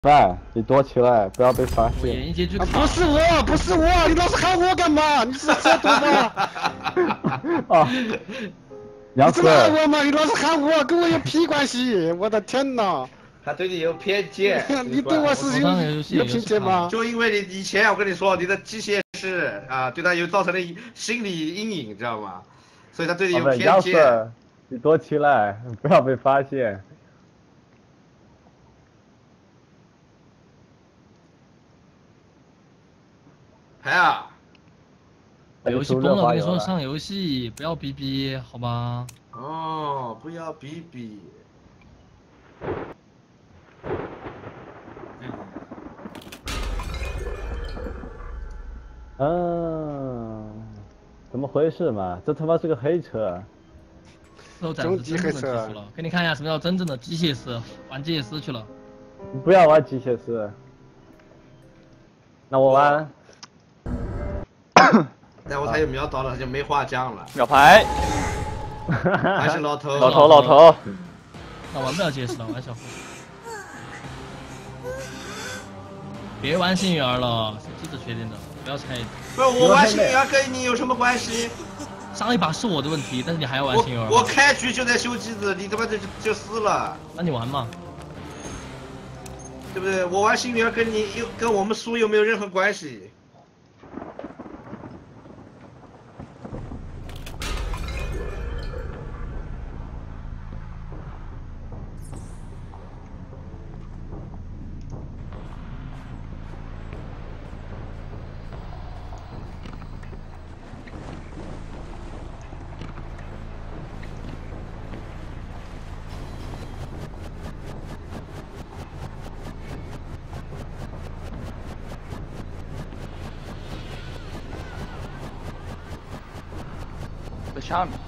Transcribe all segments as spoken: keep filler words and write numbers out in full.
饭，你躲起来，不要被发我现。 演一结局、 啊，不是我，不是我，你老是喊我干嘛？你是色毒吗？ 啊， 你杨真的喊子， 我吗？你老是喊我，跟我有屁关系？我的天哪！ 他对你有偏见， 你对我是有有偏见吗？ 就因为你以前我跟你说你的机械师啊，对他有造成了心理阴影，知道吗？所以他对你有偏杨见。 子，你躲起来，不要被发现。 牌啊！ 游戏崩了，我跟你说上游戏不要逼逼，好吗？ 哦，不要逼逼。 嗯，怎么回事嘛？这他妈是个黑车。 终极黑车。给你看一下什么叫真正的机械师，玩机械师去了。 你不要玩机械师。那我玩。 然后他又秒到了，他就没话讲了。 秒牌。 还是老头。 老头，老头。 那玩不了机械师了，玩小胡。别玩幸运儿了，是机子确定的，不要猜。 不是我玩幸运儿跟你有什么关系？ 上一把是我的问题，但是你还要玩幸运儿。 我开局就在修机子，你他妈就就死了。 那你玩嘛？ 对不对？我玩幸运儿跟你又跟我们输又没有任何关系。 在下面。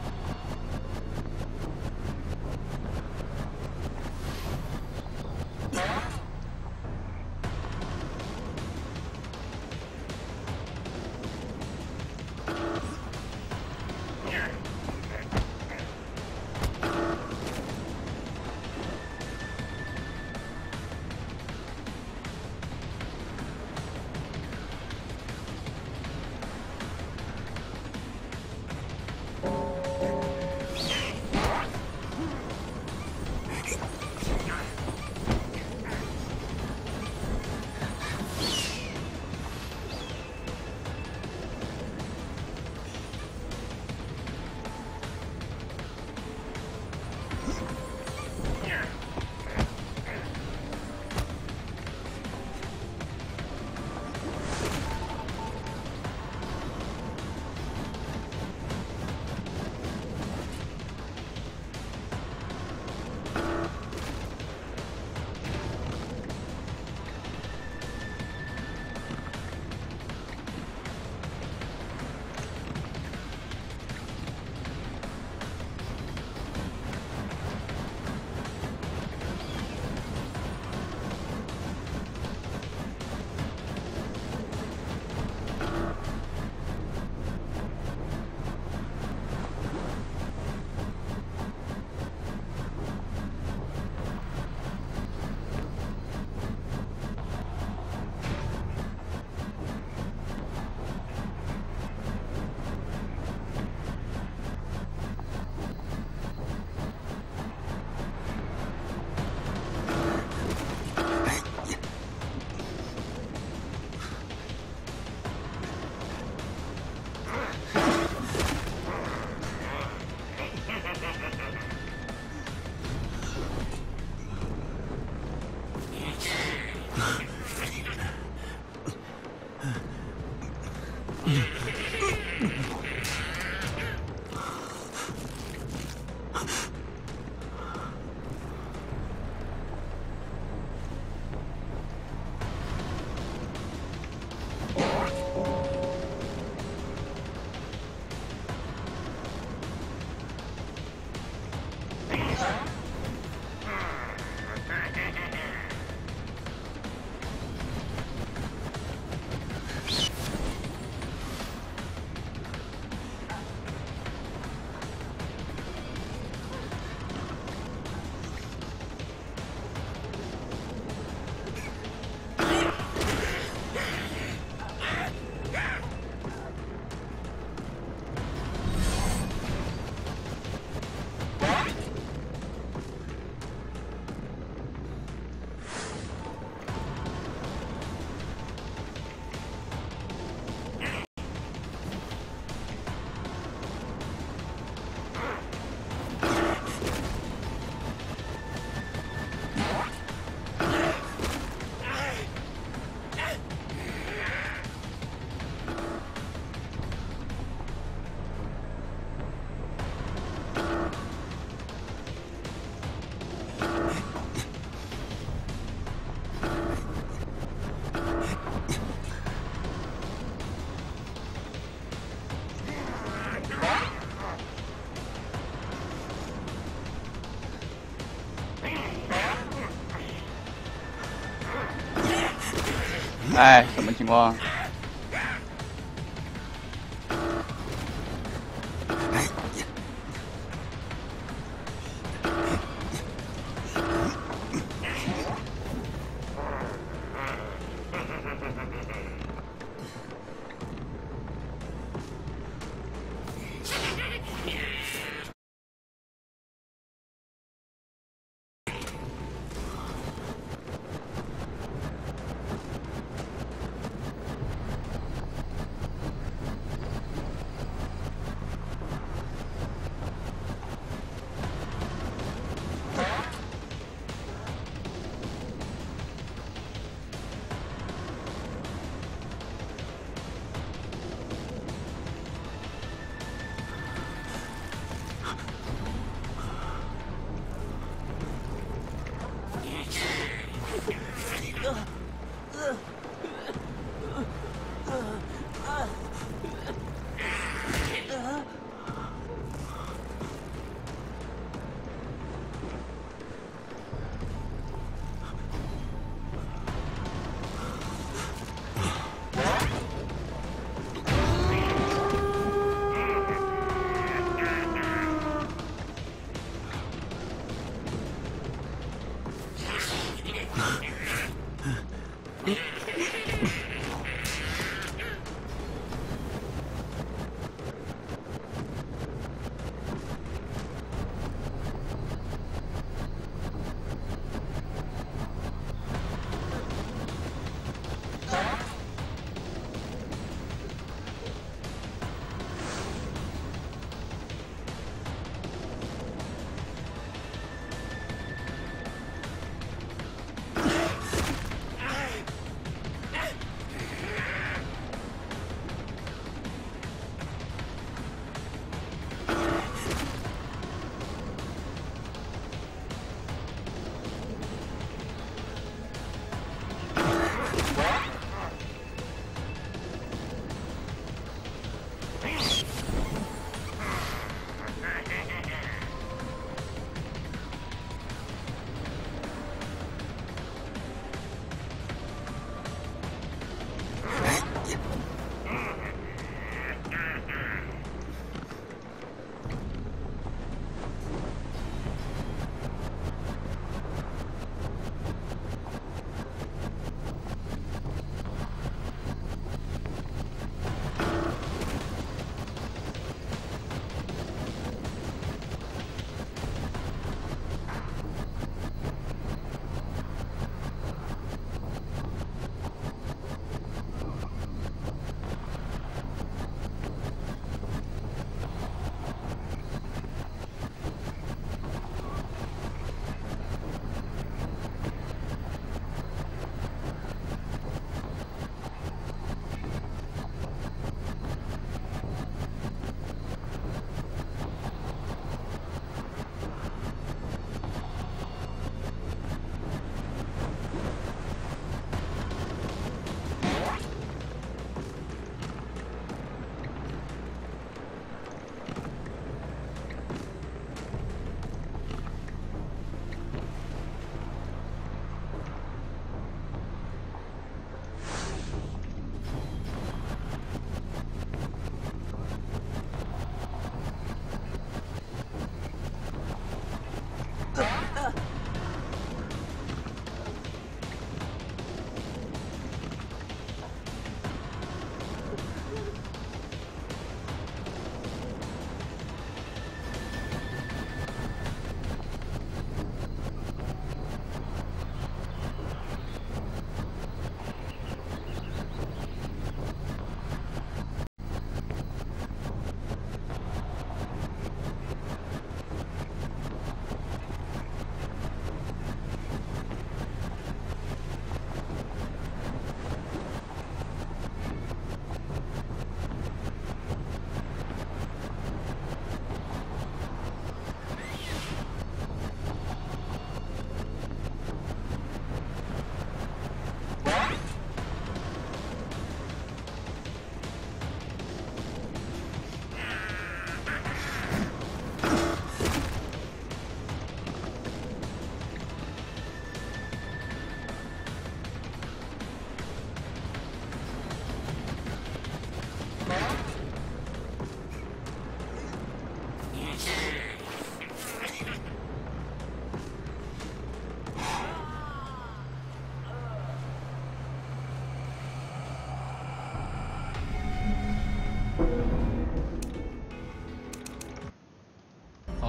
哎，什么情况？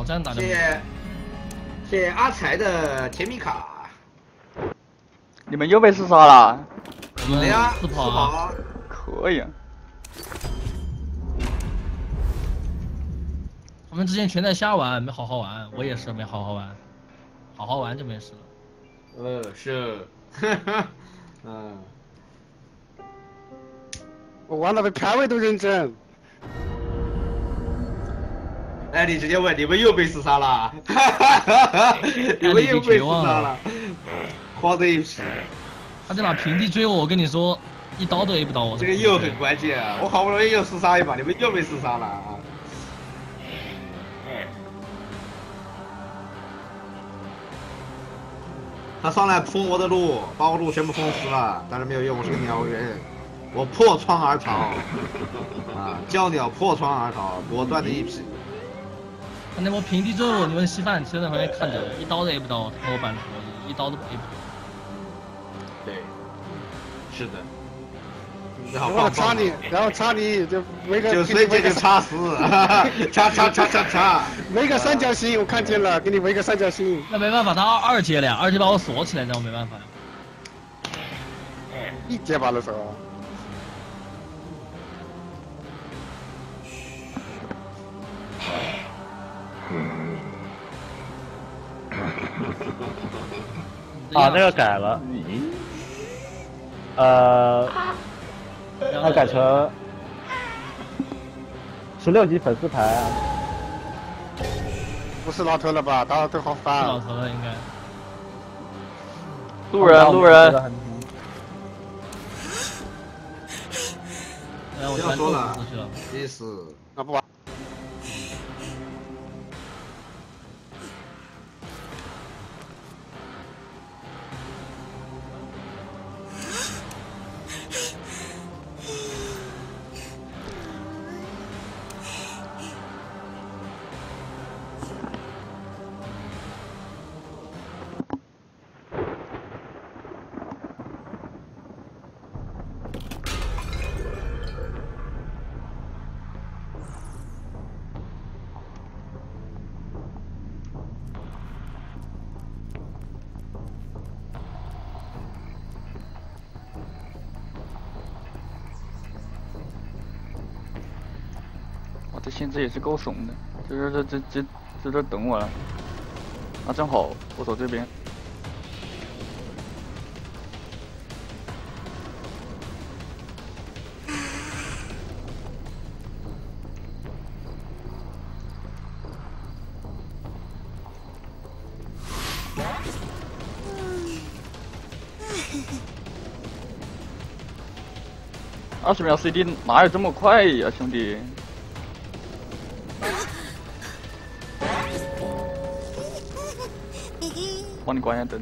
挑战大家。 谢谢谢谢阿财的甜蜜卡。 你们又被厮杀了？ 我们对呀， 四跑啊， 可以啊。 他们之前全在瞎玩，没好好玩，我也是没好好玩，好好玩就没事了。 呃，是，嗯， 我玩到被排位都认真。 哎，你直接问，你们又被厮杀了？你们又被厮杀了，慌的一批。 他在那平地追我，我跟你说，一刀都 A 不到我。 这个又很关键啊！我好不容易又厮杀一把，你们又被厮杀了啊！他上来破我的路，把我路全部封死了，但是没有用，我是个鸟人，我破窗而逃，啊，叫鸟破窗而逃，果断的一批。 他那波平地追我，你们稀饭其实在旁边看着，一刀都 A 不到，他我板头，一刀都 A 不到。 对，是的。 然后插你，然后插你就围个， 就瞬间就插死，插插插插插， 围个三角形，我看见了，给你围个三角形。 那没办法，他二二阶了呀，二阶把我锁起来，那我没办法呀。 一阶吧那时候。 啊，那个改了，呃，那改成十六级粉丝牌啊。 不是老头了吧？大家都好烦。 是老头了应该。 路人，路人。 哎，我不要说了去了， 意思那不玩。 这限制也是够怂的，这这这这这这等我了。啊，正好我走这边。二十秒 C D 哪有这么快呀，兄弟？帮你关一下灯。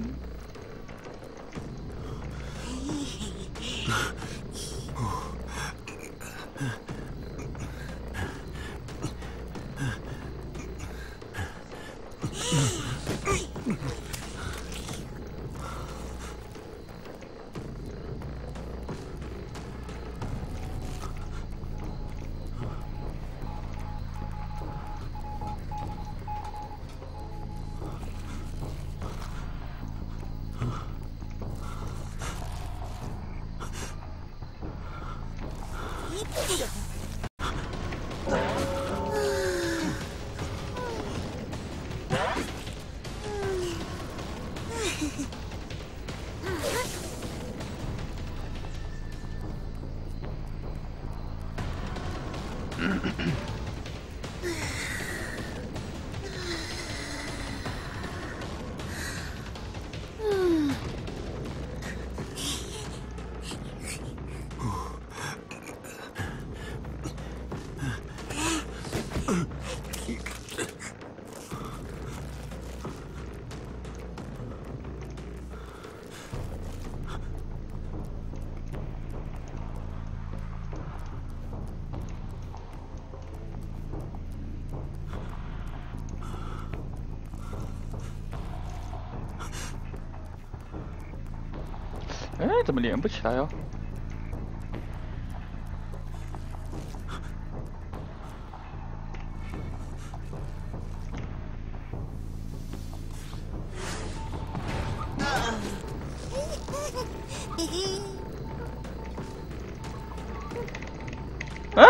哎，怎么连不起来呀？ 啊？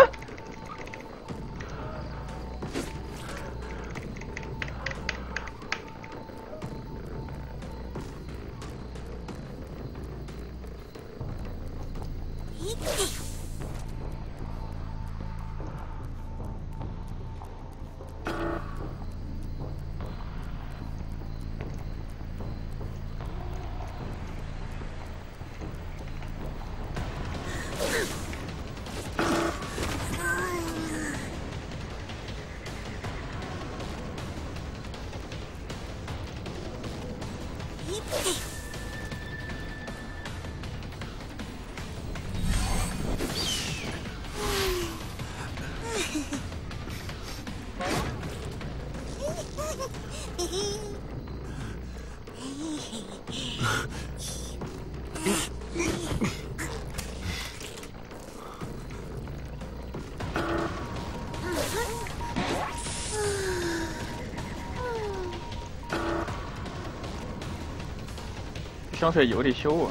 香水有点羞啊！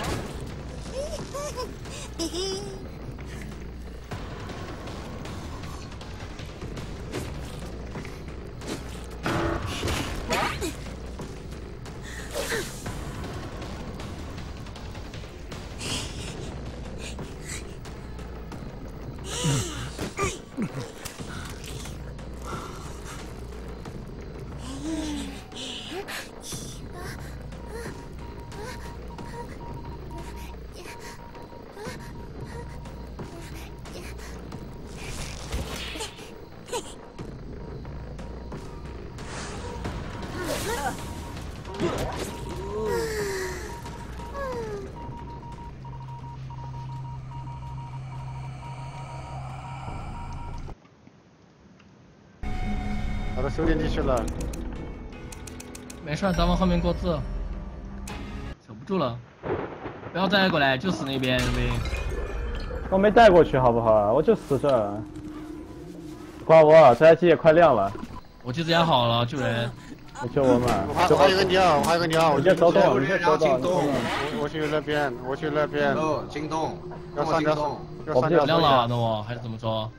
把他收点进去了。 没事，咱往后面过字。守不住了，不要再过来，就死那边那边。 我没带过去好不好？我就死这儿。管我，这台机也快亮了。 我机子也好了，救人。 你救我嘛！ 我还我还有个鸟，我还有个鸟， 你先走动， 有你先人要走动。 进洞， 我我去那边，我去那边。 哦，进洞， 要上掉， 进洞。 要上掉。 亮了，那我还是怎么说？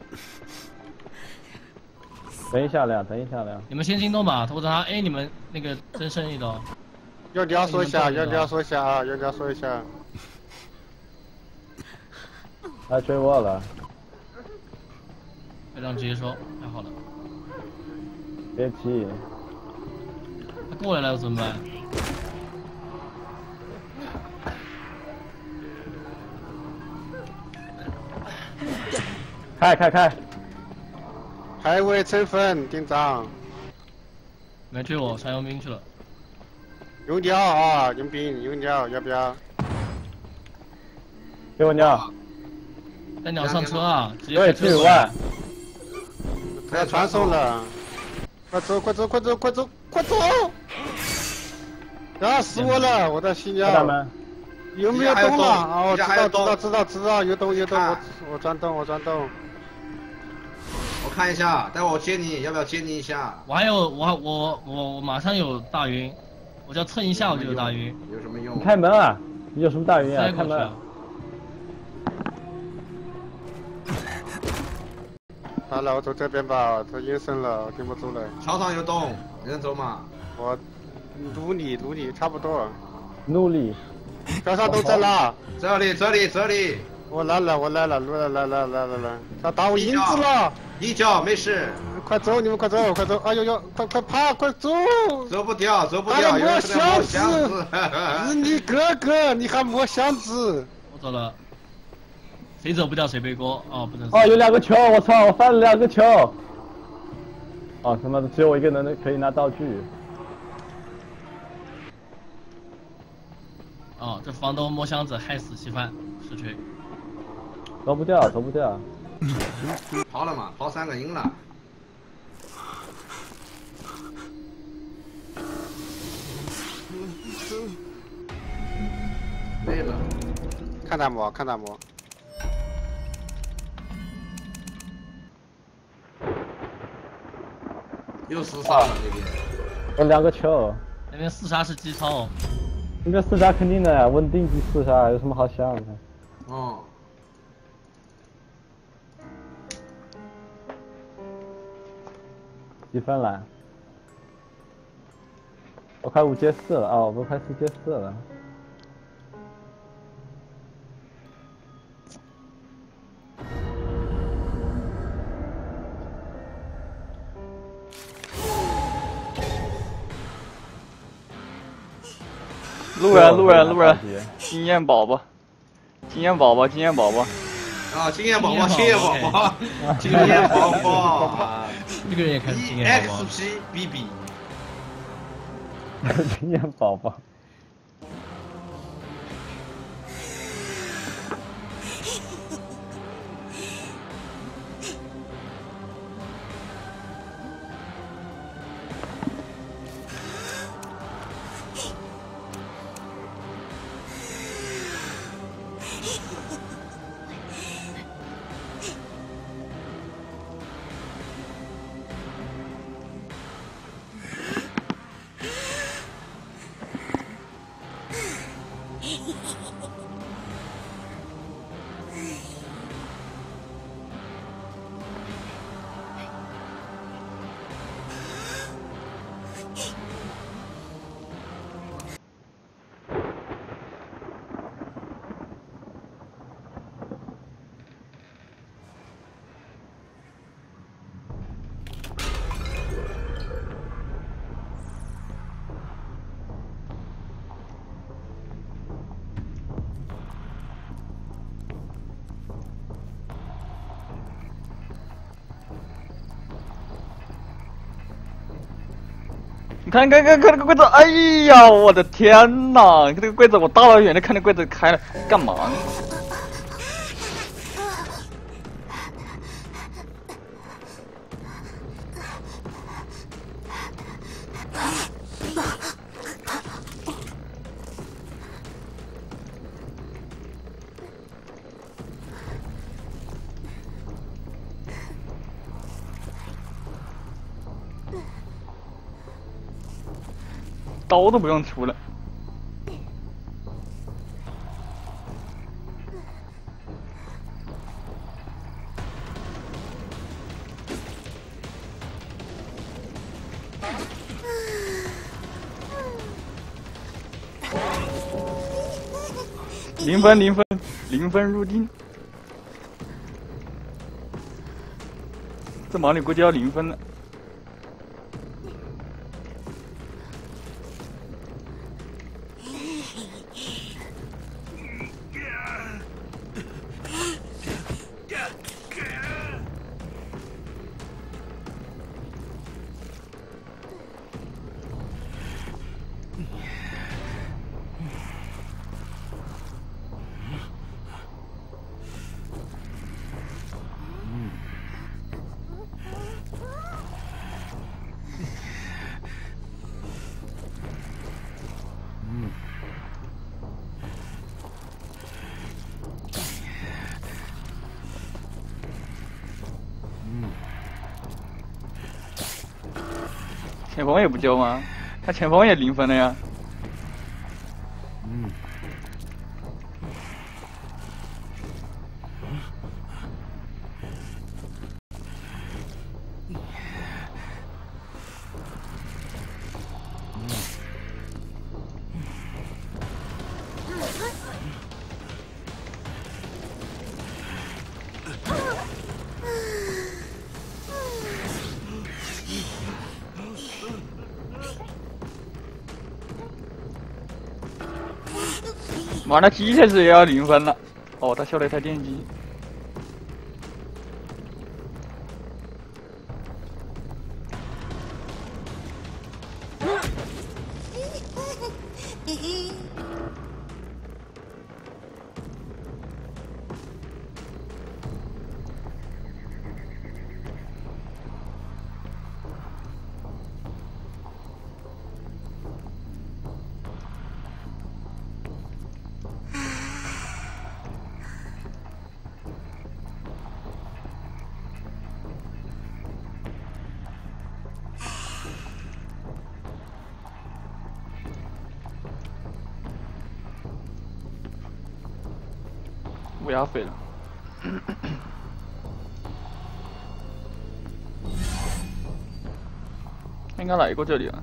等一下亮，等一下亮。 你们先进洞吧，或者他 A 你们那个真深一刀。 要鸟说一下，要鸟说一下啊，要鸟说一下。 来追我了。 会长直接说，太好了。 别急。 他过来了怎么办？ 开开开！ 排位成分，店长。 没追我，上佣兵去了。 用鸟啊，佣兵用鸟，要不要？ 给我鸟。 带鸟上车啊！直接对，七十万。 要传送了，快走快走快走快走快走！啊，死我了，我的新鸟。 他们。 有没有洞了？哦，知道知道洞知道知道，有洞有洞，我我钻洞我钻洞。 我看一下，待会儿我接你，要不要接你一下？ 我还有我我我我马上有大晕，我只要蹭一下我就有大晕。 有什么用？ 你开门啊！你有什么大晕啊？开门、啊。 好了，我走这边吧，他阴森了，我跟不住了。 桥上有洞，你能走吗？ 我努力努力，差不多。 努力。 桥上都在哪？ 这里这里这里。 我来了，我来了，来来来来来来，他打我影子了。 一脚没事。 快走，你们快走，快走！哎呦呦，快快爬，快走！ 走不掉，走不掉，有人在摸箱子。 是你哥哥，你还摸箱子？ 我走了。谁走不掉谁背锅哦，不能。 哦，有两个球，我操，我翻了两个球。哦，他妈的，只有我一个人可以拿道具。 哦，这房东摸箱子害死稀饭，实锤。 走不掉，走不掉。 跑了嘛，跑三个赢了。没了。 看他摸，看他摸。 又厮杀了那边。 有两个球。 那边厮杀是机操。 这个四杀肯定的呀，稳定级四杀，有什么好想的？ 哦。 几分了？我快五阶四了哦，我快四阶四了。 路人路人路人，经验宝宝，经验宝宝经验宝宝。 啊，经验宝宝，经验宝宝，经验宝宝， 这个人也开始经验宝宝。 X P B B， 经验宝宝。 你看，看，看，看那个柜子，哎呀，我的天呐！你看这个柜子，我大老远的看那柜子开了，干嘛呢？刀都不用出了。零分，零分，零分入定。这毛里估计要零分了。前锋也不救吗？他前锋也零分了呀。嗯。妈，那机械师也要零分了。哦，他修了一台电机。 被他废了。应该来过这里了。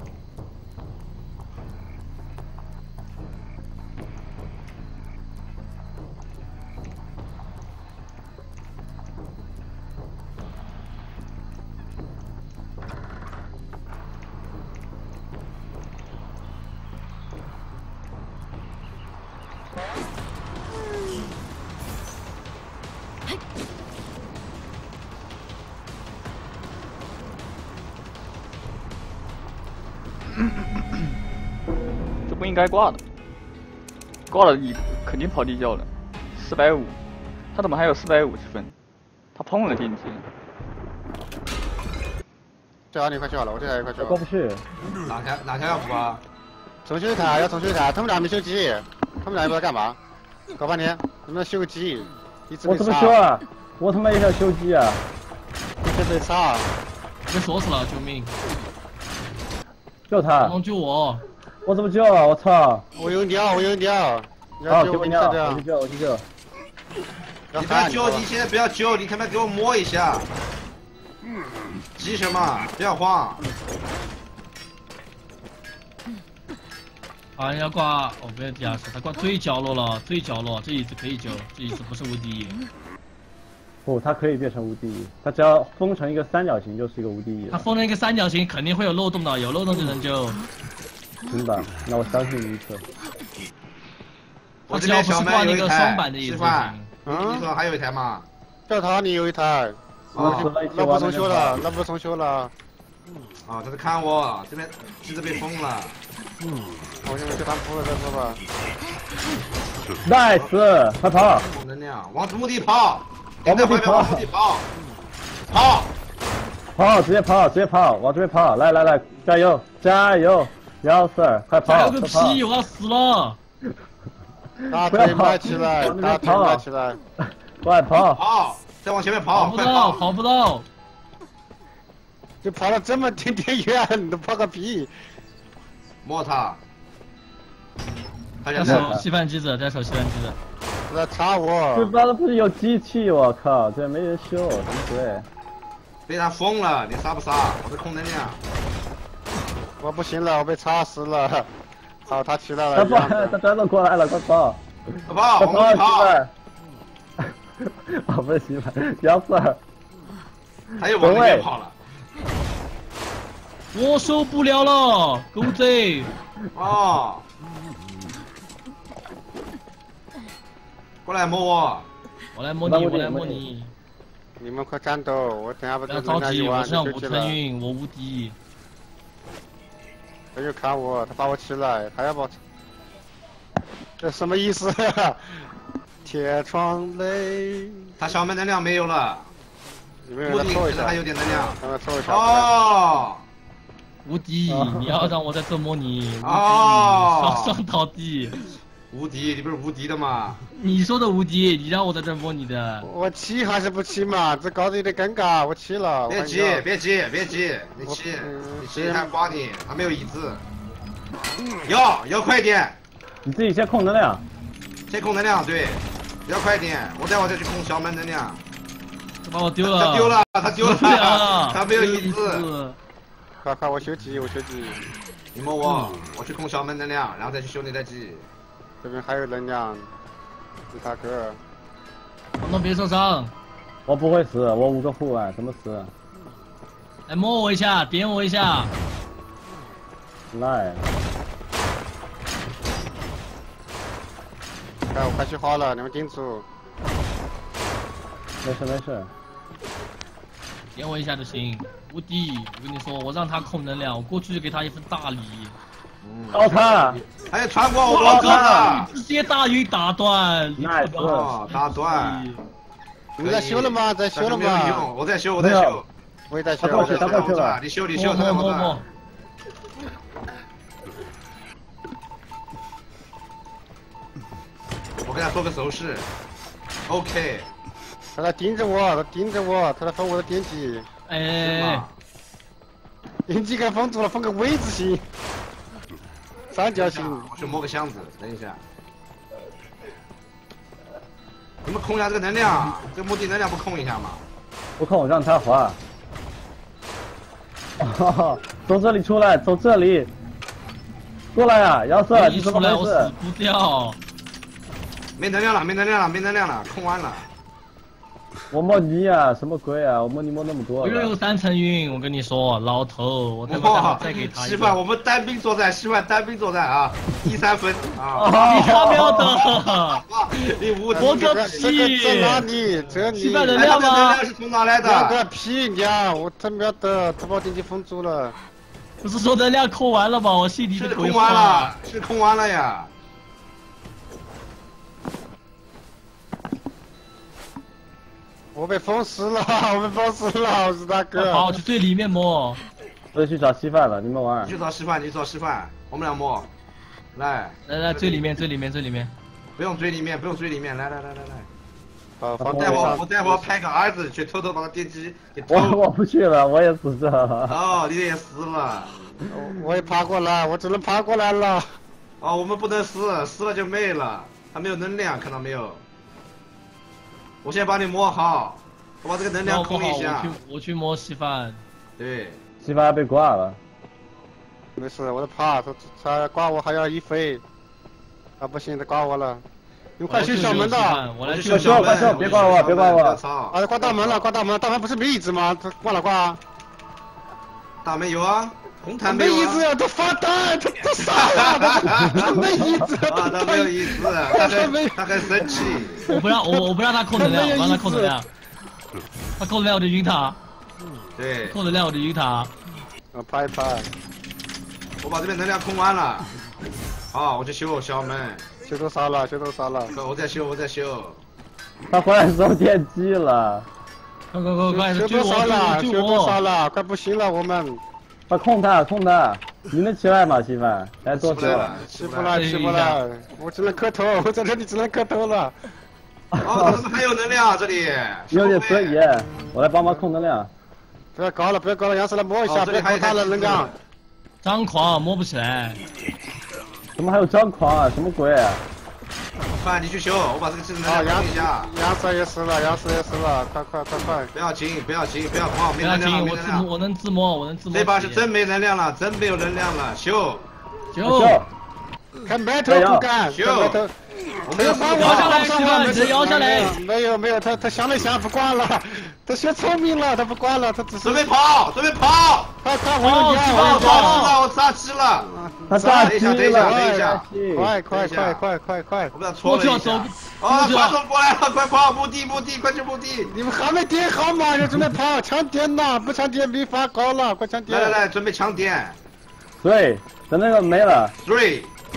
这不应该挂的，挂了你肯定跑地窖了，四百五，他怎么还有四百五十分？他碰了电机。 最好你快去好了，我这台也快去了。 过不去。 哪条哪条要补啊？ 重修一台，要重修一台，他们俩没修机，他们俩也不知道干嘛，搞半天，能不能修个机？一直我被插。 怎么修啊？我他妈也想修机啊！ 一直被插。 被锁死了，救命！ 救他！ 帮救我！ 我怎么救啊？我操！ 我有鸟，我有鸟。 好，给我尿，我去救，我去救。 你不要救，你现在不要救，你他妈给我摸一下。急什么？不要慌。 啊，要挂哦，不要地下室，他挂最角落了，最角落，这一次可以救，这一次不是无敌。 不，它可以变成无敌翼，它只要封成一个三角形就是一个无敌翼。 它封成一个三角形，肯定会有漏洞的，有漏洞就能救。 行吧，那我相信你一次。 我这边小门有一台，吃饭。 嗯， 你说还有一台吗？ 教堂里有一台。 哦， 那不重修了，那不重修了。 啊，他在看我，这边机子被封了。 嗯，我现在给他铺了再说吧。 nice， 快跑！ 能量，往墓地跑！ 往墓地跑！ 往墓地跑！跑！ 跑！直接跑！直接跑！往这边跑！来来来，加油！加油！幺四二，快跑！ 加油个屁！我要死了！ 大腿迈起来！大腿迈起来！ 快跑！ 跑！再往前面跑！ 跑不到，跑不到！ 就跑了这么点点远，都跑个屁！ 摸他！ 在手吸饭机子，在手吸饭机子。 在插我！ 这他妈不是有机器？我靠，这没人修，什么鬼？ 被他封了，你杀不杀？我的空能量。 我不行了，我被插死了。好，他起来了。 他跑，他转头过来了，快跑！ 快跑！ 快跑！ 跑！ 啊，不是媳妇，幺四二。 他又往那边跑了。 我受不了了，狗贼！ 哦。过来摸我！ 我来摸你，我来摸你。 你们快战斗！我等下不不要着急，我身上无腾云，我无敌。 他又看我，他把我起来，他要把我。这什么意思？铁窗泪。 他小门能量没有了。 屋顶现在还有点能量。 让他抽一下。 哦。 无敌！你要让我再折磨你。 哦。 双双倒地。 无敌，你不是无敌的吗？ 你说的无敌，你让我在这摸你的。 我起还是不起嘛？这搞得有点尴尬，我起了。 别急，别急，别急，你起，你起还刮你，还没有椅子。要要快点！ 你自己先控能量。 先控能量，对，要快点，我待会再去控小门能量。 他把我丢了。 他丢了，他丢了，他没有椅子。 快快，我修机，我修机。 你摸我，我去控小门能量，然后再去修那台机。 这边还有能量，你大哥， 王东别受伤， 我不会死，我五个护腕，怎么死？ 来摸我一下，点我一下， 来， 哎，我快去花了，你们顶住， 没事没事， 点我一下就行，无敌！我跟你说，我让他控能量，我过去就给他一份大礼。 刀他！ 还有穿过我老哥的， 直接大鱼打断， 那哦，打断。 你在修了吗？在修了吗？ 没有用，我在修，我在修。 我也在修。 他过去，他过去了。 你修，你修，他摸摸。 我给他做个手势。OK。 他在盯着我，他盯着我，他在封我的电击。 哎。 电击给封住了，封个 V 字形。三角形， 我去摸个箱子，等一下。 们控一下这个能量，这个墓地能量不控一下吗？ 不控，让他滑。哦，从这里出来，从这里。过来呀、啊，姚色，你一怎么回事出来我死？不掉。 没能量了，没能量了，没能量了，控完了。 我摸泥啊，什么鬼啊？我摸泥摸那么多我又有了。 三层晕，我跟你说，老头，我待会哇， 再给他一稀饭， 个。 我们单兵作战，稀饭单兵作战啊，一三分啊， 哦你他喵的！ 啊你五我个这屁！ 个在哪里？这里。 稀饭能哎量吗他们能量是从哪来两的？ 个屁娘！我他喵的，他把电梯封住了。 不是说能量扣完了吗？我心里是的鬼控完话。 了，是控完了呀。 我被封死了，我被封死了，我是大哥。 好，去最里面摸。 我就去找稀饭了，你们玩你。去找稀饭，你去找稀饭，我们俩摸。来， 来来，最里面，最里面，最里面。 不用追里面，不用追里面，来来来来来。 好， 我放待会儿我待会儿派个儿子去偷偷把他电机给偷我我不去了，我也死这了。 哦，你也死了。 我也爬过来，我只能爬过来了。 哦，我们不能死，死了就没了，还没有能量，看到没有？我先把你摸好，我把这个能量不好，我控一下去。我去摸稀饭。 对， 稀饭被挂了。 没事，我在爬，他他挂我还要一飞。啊，不行，他挂我了。你快去小门的。 我来去快小门。 快快别挂我别挂我啊，挂大门了，挂大门，大门不是没椅子吗？他挂了挂。 大门有啊，红毯没有啊。 椅子呀，他发呆，他他傻了，他他没椅子， 啊，他没有椅子，他很他很生气。 我不让我我不让他控能量，我让他控能量。他控能量我就晕他， 对， 控能量我就晕他。 我拍一拍， 我把这边能量控完了，好，我去修小门。 修多少了？修多少了？ 我在修，我在修。 他回来收电机了。 快快快快， 修救我多少了？ 救修多少我！ 了？快不行了，我们快控他控他，你能起来吗，稀饭？来多久？ 起不来了， 起不来，起不来，我只能磕头，我在这里只能磕头了。 哦，怎么还有能量？这里有点可以，我来帮忙控能量。 不要搞了，不要搞了，杨师来摸一下， 哦这里还有别搞他了，能量。 张狂摸不起来。 怎么还有张狂啊？什么鬼、啊？ 快，你去修，我把这个技能啊， 能量杨控一下。 杨师也死了，杨师也死了，快快快快！ 不要急，不要急，不要慌， 不要紧， 没能量了，没我自摸， 能量。 我能自摸，我能自摸。 这把是真没能量了，真没有能量了，修。 救！ 看埋头不干， 修看埋头。没有把我摇下来上是吧没事摇下来没有没有，他他想了想不管了，他学聪明了，他不管了，他只是准备跑，准备跑！ 快快我跑有烟， 我我有炸鸡烟。 了，我炸鸡了！ 他炸机等一下， 了！ 等一下， 快快快快快快！ 我不要戳了一过去要走下。，啊， 过去要快手过来了，快跑！墓地，墓地，快去墓地！ 你们还没点好吗？就准备跑，抢点呐！不抢点没法搞了，快抢点！ 来来来，准备抢点对，等那个没了。 ，three，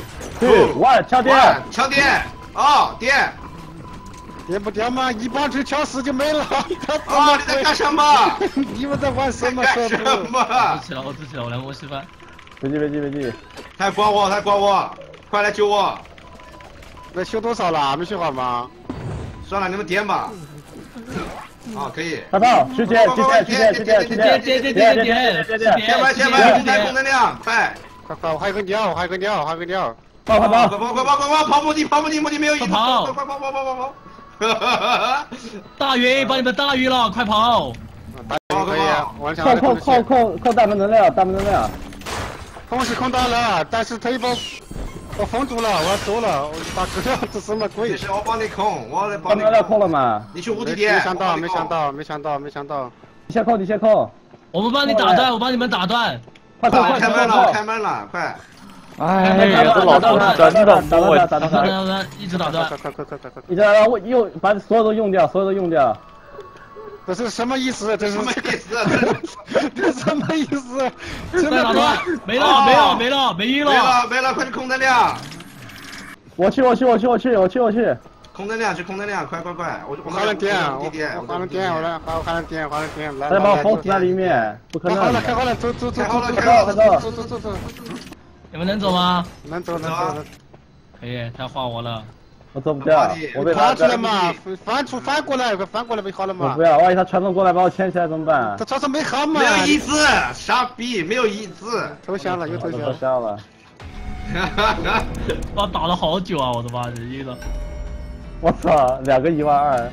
two one 抢点。 one，抢点，哦，点。 点不掉吗？一棒槌敲死就没了。 啊，你在干什么？ 你们在玩什么干什设置？ 么？ 我支起来，我支起来，我来摸稀饭。 别急别急别急， 太管我，太管我，快来救我！ 那修多少了？没修好吗？ 算了，你们点吧。啊，可以。 大炮去点去点去点去点去点点点点点点点点先买先买，红太空能量，快！ 快快！我还有个鸟，我还有个鸟，我还有个鸟。 跑跑跑！ 快跑快跑快跑！跑墓地跑墓地墓地没有椅子， 跑快跑跑跑跑跑！ 大晕，把你们大晕了，快跑！ 大可以，我想控控控控控大门能量，大门能量。 控是控到了，但是他一把我封住了，我要走了，我大哥，这什么鬼没？事，我帮你控，我来大帮你门能量控了吗？ 你去无敌没点。 想到，没想到，没想到，没想到。 你先控，你先控。 我们帮你打断，我帮你们打断。 快快快！ 快快开门了， 快！ 开门了，快！ 哎呀，这老头是真的摸我。 打断打断，一直打断快。快快快快快！ 你这让我用把所有都用掉，所有都用掉。 这是什么意思？这是什么意思？ 这什么意思？ 再打断，没了没了没了，没晕没了。 了没了，快去控能量！ 我去我去我去我去我去我去。 控能量去控能量，快快快！我我还能点， 无敌点， 我还能点，我来，我还能点，我还能点，来。 他把我封死在里面，不可能。 开好了，开好了，走走走走走走走走走走走。 你们能走吗？ 能走能走。 可以，太换我了。 我走不掉，我被爬出来嘛，翻出翻过来，快翻过来不好了嘛？ 我不要，万一他传送过来把我牵起来怎么办？ 他床上没好嘛？ 没有椅子，傻逼，没有椅子。 投降了，又投降投降了。 哇，打了好久啊！我的妈，晕了。 我操，两个一万二。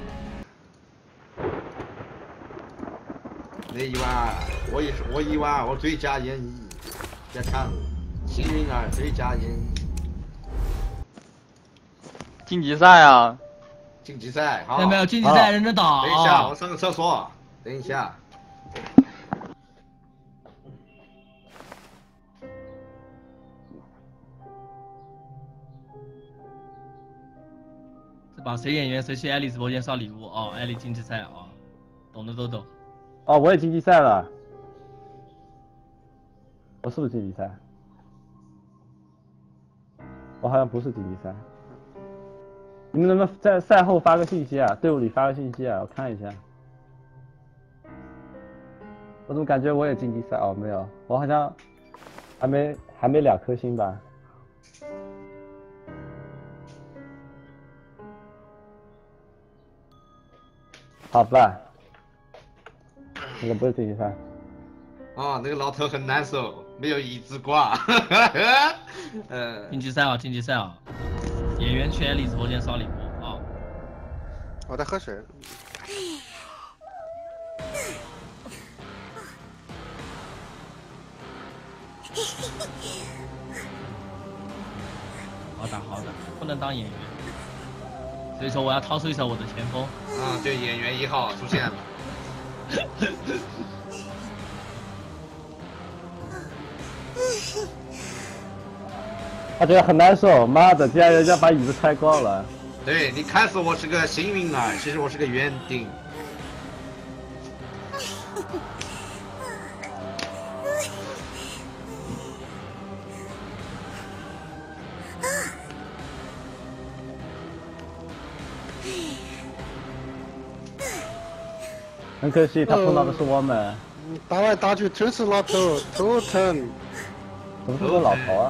那一万二，我也是我一万二，我最佳演绎，再看幸运儿最佳演绎。 晋级赛啊！ 晋级赛，好。 有没有晋级赛认真打？ 等一下，我上个厕所。等一下。 是吧？谁演员谁去艾丽直播间刷礼物哦，艾丽晋级赛啊，懂的都懂。 哦，我也晋级赛了。我是不是晋级赛？我好像不是晋级赛。你们能不能在赛后发个信息啊？队伍里发个信息啊，我看一下。我怎么感觉我也晋级赛？哦，没有，我好像还没还没两颗星吧。好吧，那个不是晋级赛。 啊，那个老头很难受，没有一直挂。呃， 晋级赛啊，晋级赛啊！演员去艾丽直播间刷礼物啊！ 我在喝水。 好打好打，不能当演员，所以说我要掏出一手我的前锋。 啊，对，演员一号出现了。 他觉得很难受，妈的，竟然人家把椅子拆光了。 对，你看似我是个幸运儿，其实我是个园丁。 很可惜，他碰到的是我们。 嗯，打来打去真是老头，头疼。 怎么是个老头啊？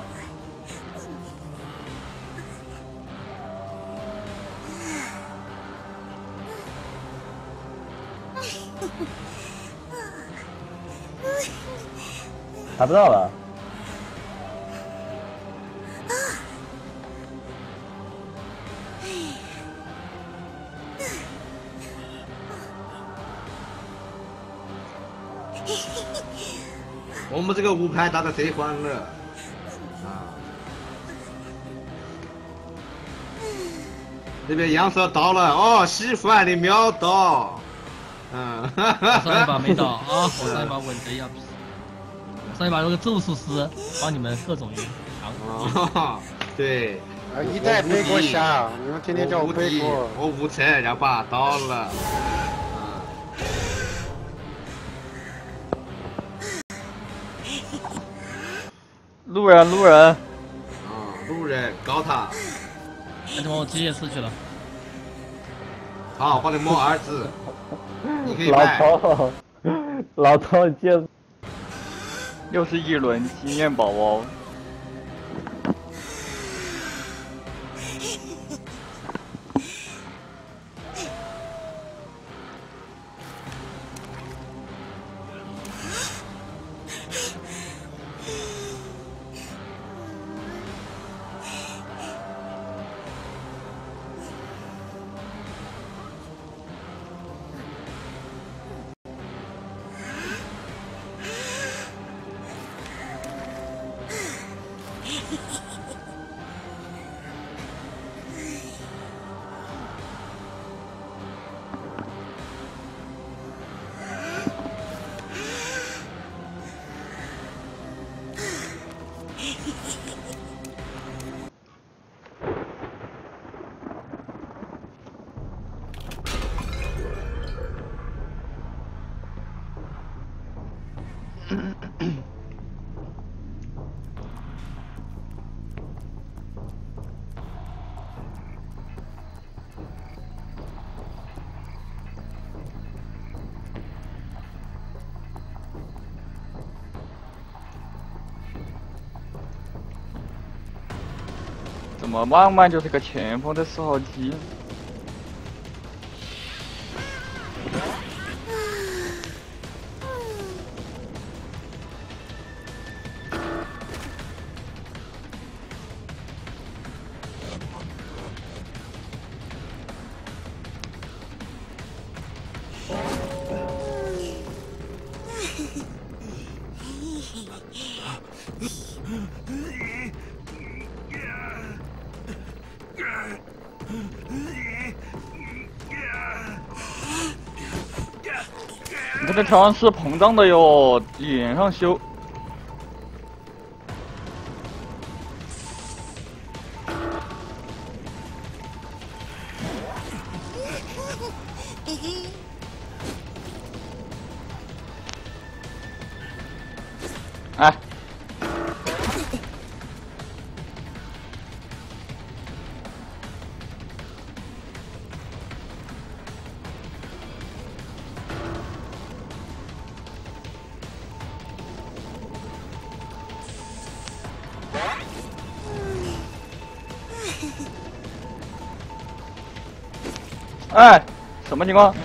查不到了。 我们这个五排打得贼欢乐啊！那边杨色到了哦，稀饭你秒到，嗯， 我上一把没到啊，我上一把稳得要死，我上一把有个咒术师帮你们各种赢强。 哦，对， 啊，一代背锅侠，你们天天叫我背锅。 我五层，然后把倒了。 路人，路人。 啊，路人搞他。 那就把我机械失去了。 好，帮你摸儿子。你可以老卖。 头，老头接。 又是一轮经验宝宝。怎么慢慢就是个前锋的四号机？ 你看这条是膨胀的哟，脸上修。哎。哎，什么情况？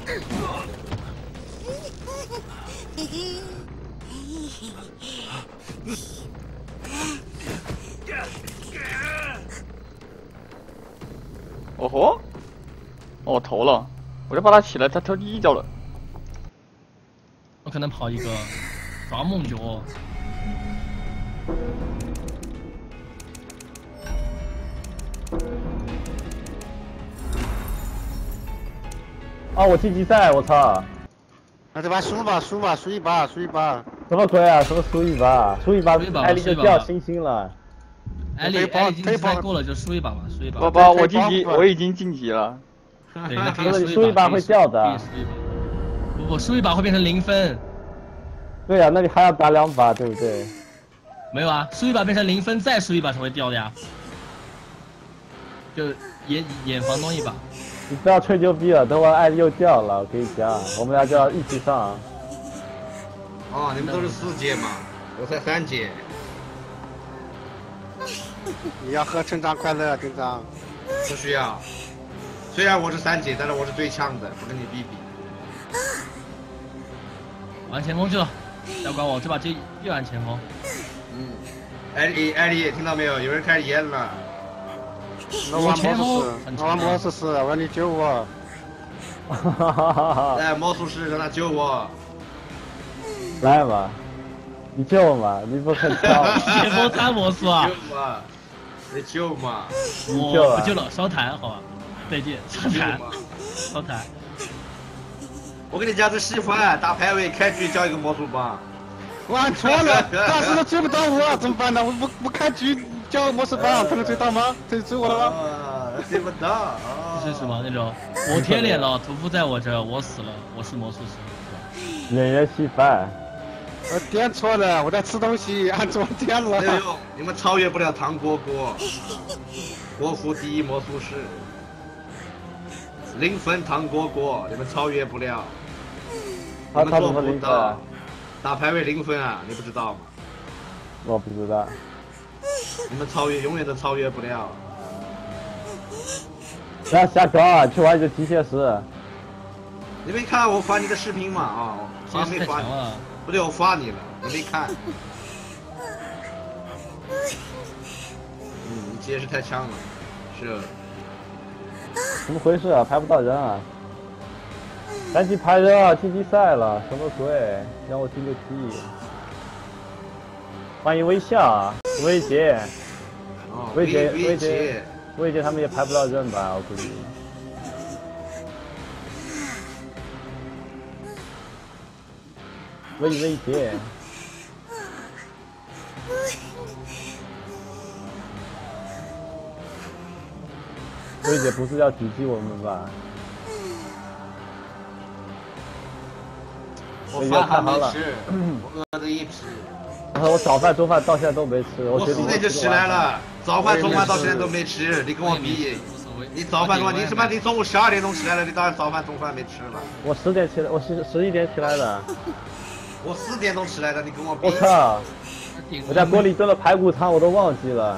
哦吼！哦，投了，我就把他起来，他投第一脚了。 我可能跑一个抓猛脚。 啊！我晋级赛，我操！ 那这把输吧，输吧，输一把，输一把。 什么鬼啊？什么输一把？输一把， 输一把艾丽就输一把掉星星了。 艾丽，艾丽晋级赛过了就输一把嘛，输一把。 宝宝，我晋级，我已经晋级了。 对，那可以输输一把会掉的。 可以输一把。不不，输一把会变成零分。 对呀、啊，那你还要打两把，对不对？ 没有啊，输一把变成零分，再输一把才会掉的呀。就演演房东一把。 你不要吹牛逼了，等会艾丽又掉了，我跟你讲，我们俩就要一起上。 哦，你们都是四阶嘛，我才三阶。 你要喝成长快乐，成长。 不需要。虽然我是三阶，但是我是最强的，不跟你比比。 玩前锋去了，不要管我，这把就又玩前锋。 嗯，艾丽，艾丽，听到没有？有人开始淹了。 我玩魔术师，我玩魔术师，我让你救我。 来，魔术师让他救我。 来吧，你救我嘛，你不很强？ 前锋三魔术啊！ 救嘛，你救嘛。 你救啊！ 我救了，烧炭，好吧，再见，烧炭，烧炭。 我跟你讲，这喜欢打排位开局交一个魔术棒。 玩错了，但是他追不到我，怎么办呢？我不不开局交魔术棒，他能追到吗？追追我了吗？ 追不到。 这是什么那种？我贴脸了，屠夫在我这，我死了，我是魔术师。 演员稀饭。 我点错了，我在吃东西，按错点了。 没有用，你们超越不了唐果果，国服第一魔术师，零分唐果果，你们超越不了。 他他你们做不怎么零分？ 到，打排位零分啊，你不知道吗？ 我不知道。 你们超越永远都超越不了。 不要瞎搞啊！去玩一个机械师。 你没看我发你的视频吗？啊、哦， 这发没发你？ 太强了。 不对，我发你了，你没看。嗯，你姐是太强了，是。 怎么回事啊？排不到人啊！赶紧排人啊！晋级赛了，什么鬼？让我进个 T。欢迎微笑啊，薇姐， 哦， 薇姐， 薇薇姐，薇姐他们也排不到人吧？我估计。薇薇姐。薇姐不是要狙击我们吧？ 我饭还没吃，我饿的一批。 然后我早饭、中饭到现在都没吃，我决定。 我四点就起来了，早饭、中饭到现在都没吃，你跟我比。你早饭中饭，你他妈你中午十二点钟起来了，你当然早饭、中饭没吃了。 我十点起来，我十十一点起来的。 我四点钟起来的，你跟我比。 我靠！我家锅里炖了排骨汤，我都忘记了。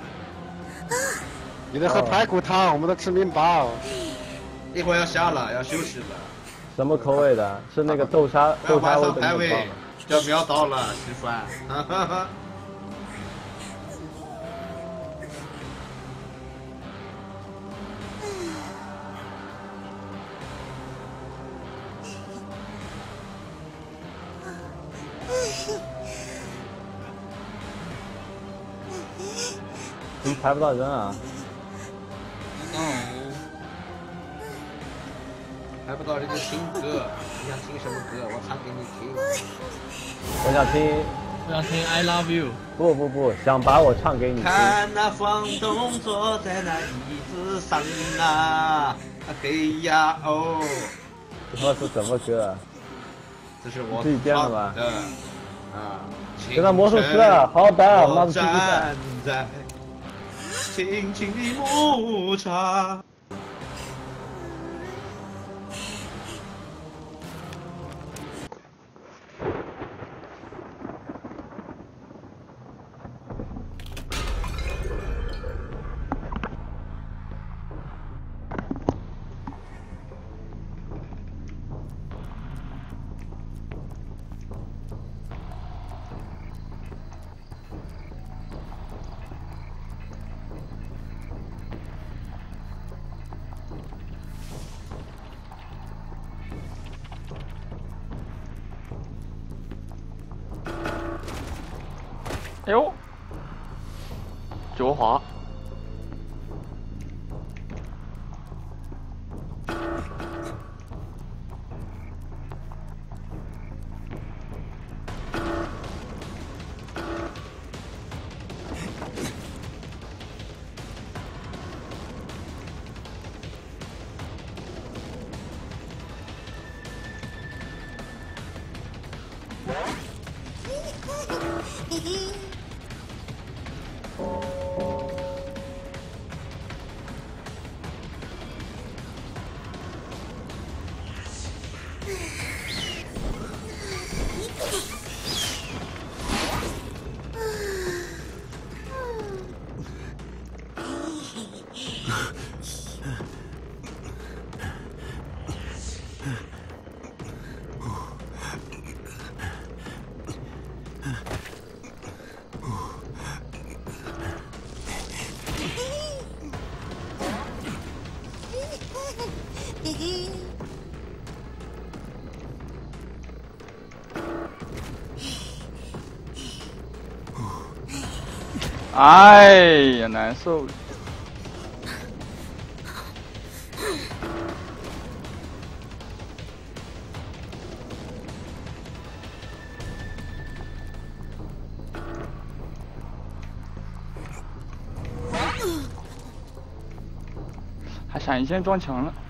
你在喝排骨汤，我们都吃面包。 一会儿要下了，要休息了。 什么口味的？是那个豆沙豆沙味的排位，就要秒到了，吃饭。哈哈哈。 怎么排不到人啊？ 排不到人就听歌，你想听什么歌？我唱给你听。 我想听， 我想听 I Love You。 不不不，想把我唱给你听。 看那房东坐在那椅子上啊，嘿呀哦。 这是什么歌？ 这是我自己编的吧？ 啊。 跟那魔术师啊，好好打啊！妈的， 站在青青的牧场。 哎呦，脚滑。哎呀，难受。还闪现撞墙了。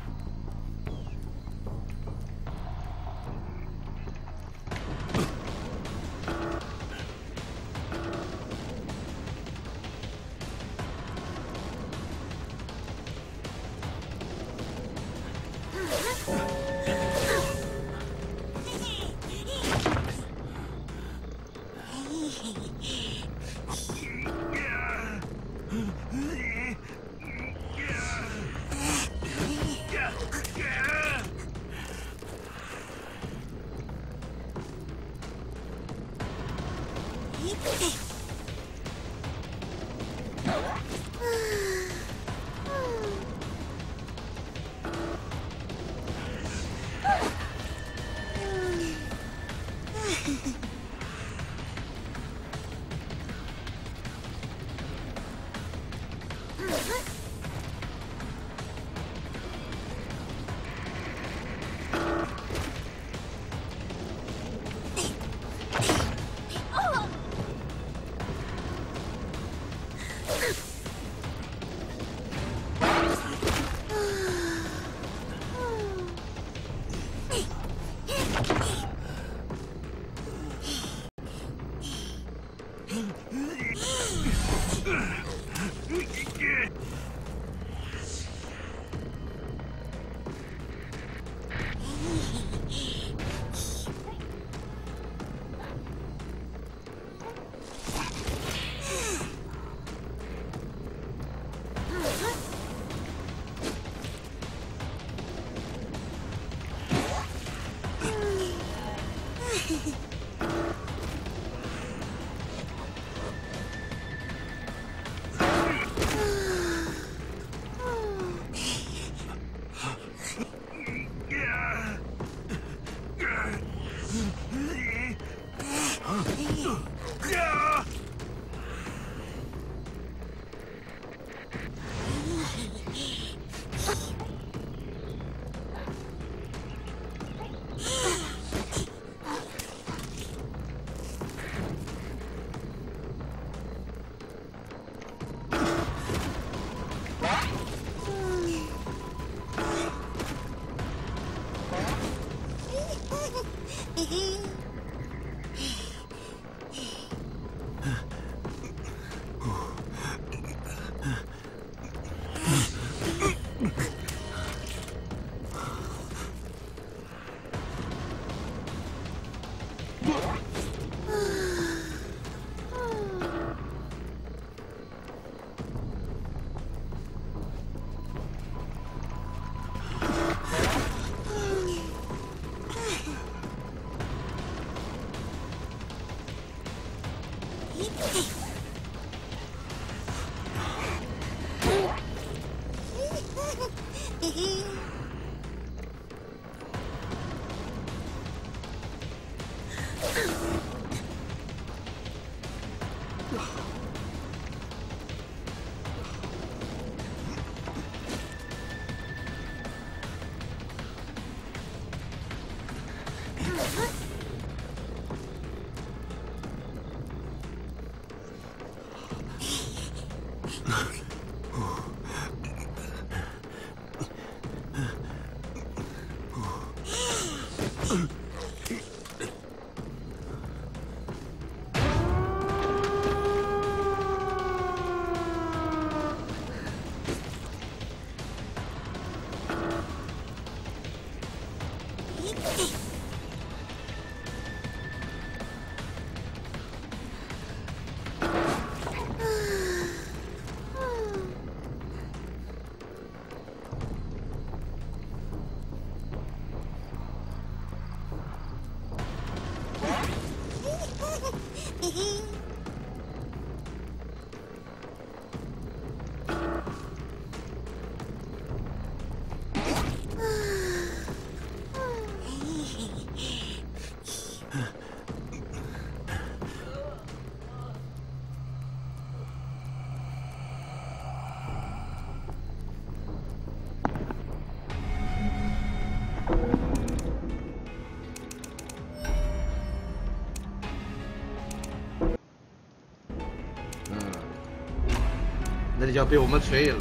那就要被我们锤了。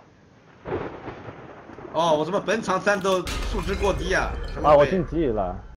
哦，我怎么本场战斗素质过低啊？什么啊，我鬼晋级了。